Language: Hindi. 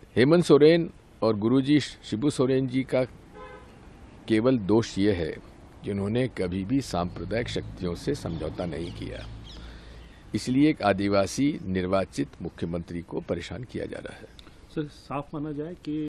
हेमंत सोरेन और गुरुजी शिबू सोरेन जी का केवल दोष ये है कि उन्होंने कभी भी सांप्रदायिक शक्तियों से समझौता नहीं किया, इसलिए एक आदिवासी निर्वाचित मुख्यमंत्री को परेशान किया जा रहा है। सर, साफ माना जाए कि